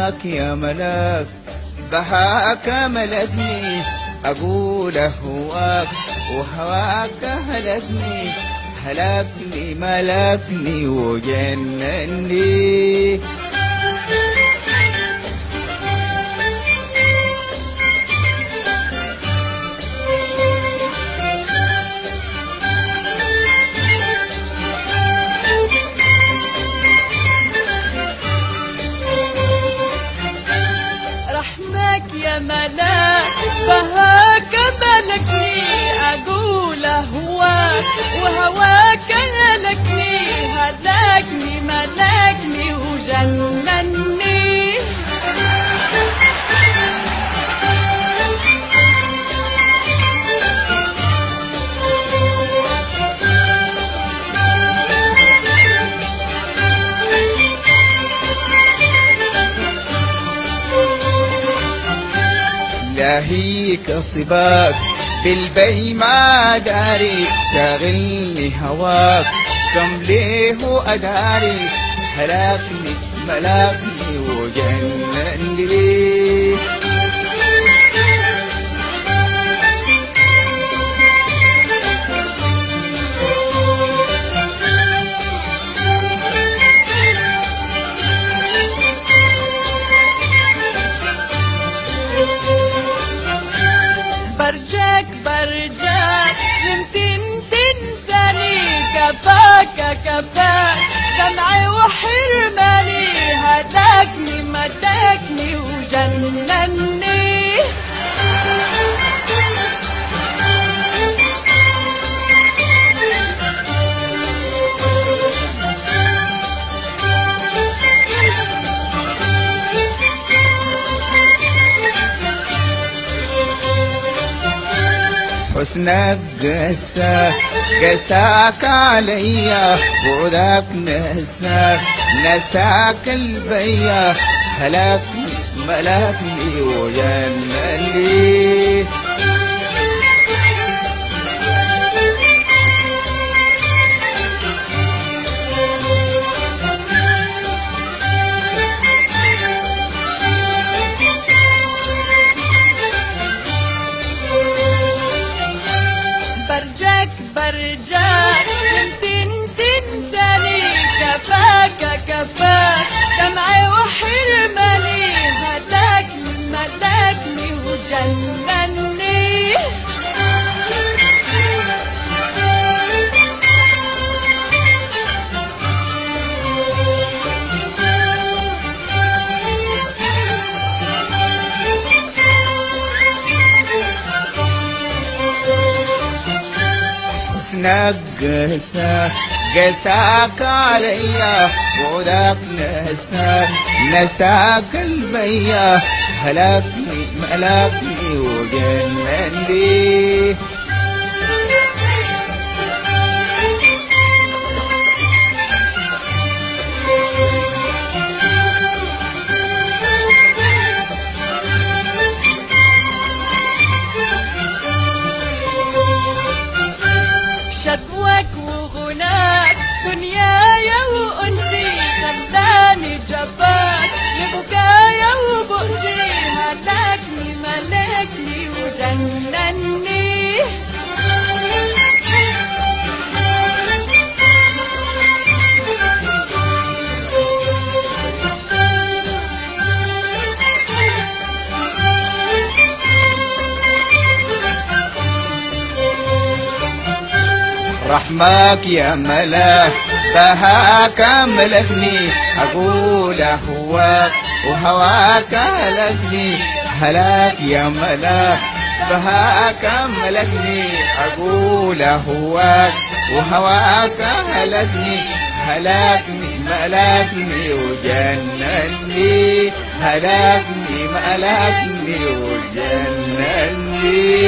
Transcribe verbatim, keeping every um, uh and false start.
رحماك يا ملاك بهاك ملكني أقول هواك وهواك هلكني هلكني ملكني وجنني يا ملاك بهاك ملكني أقول هواك وهواك هلكني هلكني ملكني وجنني لاهيك صباك بالبي ما داري شاغلني هواك كم ليه أداري هلاكني ملاكني وجنني برجاك برجاك يمكن تنساني كفاك كفاك دمعي وحرماني هداكني مداكني وجنني حسنك قساك قساك عليا وذاك نساك نساك البيا هلاكني ملاكني وجنني برجاك برجاك يمكن تنساني كفاك كفاك دمعي وحرماني هداكني مداكني وجنني قساك قساك عليا وذاك نساك نساك البيا هلاكني ملاكني وجنني شكواك وغناك دنيايا وأنسي خلاني جباك لبكايا وبؤسي هلاكني ملكني وجنني رحماك يا ملاك بهاك ملكني أقول هواك وهواك هلكني هلاك يا ملاك بهاك ملكني أقول هواك وهواك هلكني هلاكني ملاكني وجنني هلاكني ملاكني وجنني